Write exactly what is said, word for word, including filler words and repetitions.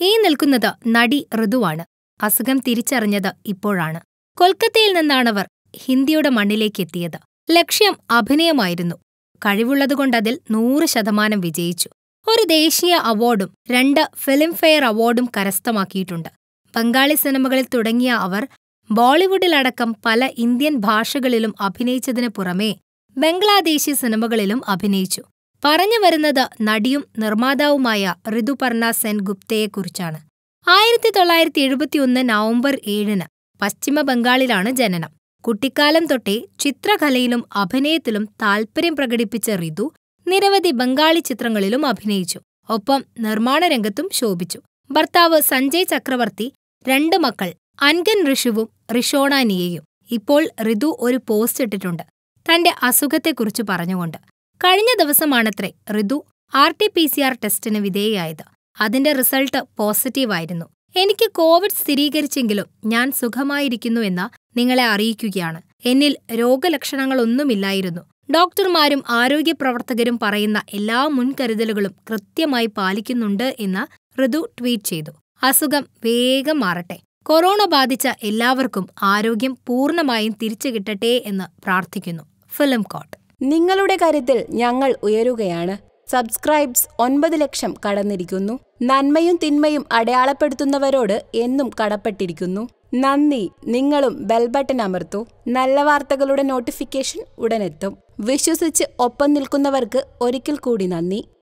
ഈ നിൽക്കുന്നത് നടി ഋതുവാണ്. അസുഖം തിരിച്ചറിഞ്ഞത് ഇപ്പോഴാണ്. കൊൽക്കത്തയിൽ നിന്നാണവർ ഹിന്ദിയുടെ മണ്ണിലേക്കെത്തിയത്. ലക്ഷ്യം അഭിനയമായിരുന്നു. കഴിവുള്ളതുകൊണ്ടതിൽ നൂറ് ശതമാനം വിജയിച്ചു. ഒരു ദേശീയ അവാർഡും രണ്ട് ഫിലിംഫെയർ അവാർഡും കരസ്ഥമാക്കിയിട്ടുണ്ട്. ബംഗാളി സിനിമകളിൽ തുടങ്ങിയ അവർ ബോളിവുഡിലടക്കം പല ഇന്ത്യൻ ഭാഷകളിലും അഭിനയിച്ചതിനു പുറമേ ബംഗ്ലാദേശി സിനിമകളിലും അഭിനയിച്ചു. പറഞ്ഞു വരുന്നത് നടിയും നിർമ്മാതാവുമായ ഋതുപർണ സെൻ ഗുപ്തയെക്കുറിച്ചാണ്. ആയിരത്തി തൊള്ളായിരത്തി എഴുപത്തിയൊന്ന് നവംബർ ഏഴിന് പശ്ചിമ ബംഗാളിലാണ് ജനനം. കുട്ടിക്കാലം തൊട്ടേ ചിത്രകലയിലും അഭിനയത്തിലും താൽപര്യം പ്രകടിപ്പിച്ച ഋതു നിരവധി ബംഗാളി ചിത്രങ്ങളിലും അഭിനയിച്ചു. ഒപ്പം നിർമ്മാണ രംഗത്തും ശോഭിച്ചു. ഭർത്താവ് സഞ്ജയ് ചക്രവർത്തി, രണ്ട് മക്കൾ അൻഗൻ ഋഷുവും റിഷോണ നിയയും. ഇപ്പോൾ ഋതു ഒരു പോസ്റ്റ് ഇട്ടിട്ടുണ്ട് തന്റെ അസുഖത്തെക്കുറിച്ച് പറഞ്ഞുകൊണ്ട്. കഴിഞ്ഞ ദിവസമാണത്രേ Ritu R T P C R ടെസ്റ്റിന് വിധേയയായത്. അതിന്റെ റിസൾട്ട് പോസിറ്റീവായിരുന്നു. എനിക്ക് കോവിഡ് സ്ഥിരീകരിച്ചെങ്കിലും ഞാൻ സുഖമായിരിക്കുന്നു എന്ന് നിങ്ങളെ അറിയിക്കുകയാണ്. എന്നിൽ രോഗലക്ഷണങ്ങളൊന്നുമില്ലായിരുന്നു. ഡോക്ടർമാരും ആരോഗ്യ പ്രവർത്തകരും പറയുന്ന എല്ലാ മുൻകരുതലുകളും കൃത്യമായി പാലിക്കുന്നുണ്ട് എന്ന് ഋതു ട്വീറ്റ് ചെയ്തു. അസുഖം വേഗം മാറട്ടെ. കൊറോണ ബാധിച്ച എല്ലാവർക്കും ആരോഗ്യം പൂർണ്ണമായും തിരിച്ചു കിട്ടട്ടെ എന്ന് പ്രാർത്ഥിക്കുന്നു. ഫിലിം കോട്ട്. നിങ്ങളുടെ കരുത്തിൽ ഞങ്ങൾ ഉയരുകയാണ്. സബ്സ്ക്രൈബ്സ് ഒൻപത് ലക്ഷം കടന്നിരിക്കുന്നു. നന്മയും തിന്മയും അടയാളപ്പെടുത്തുന്നവരോട് എന്നും കടപ്പെട്ടിരിക്കുന്നു. നന്ദി. നിങ്ങളും ബെൽ ബട്ടൺ അമർത്തൂ. നല്ല വാർത്തകളുടെ നോട്ടിഫിക്കേഷൻ ഉടനെത്തും. വിശ്വസിച്ച് ഒപ്പം നിൽക്കുന്നവർക്ക് ഒരിക്കൽ കൂടി നന്ദി.